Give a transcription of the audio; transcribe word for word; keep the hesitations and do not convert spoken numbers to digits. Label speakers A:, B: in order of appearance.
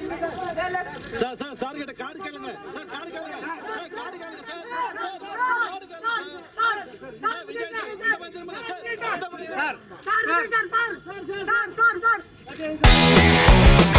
A: sir sir sir கிட்ட card கேளுங்க sir card கேளுங்க சார் கார்டு கேளுங்க சார் சார் கார்டு கேளுங்க சார் சார் விஜய் சார் இந்த வந்துருங்க sir sir sir sir sir sir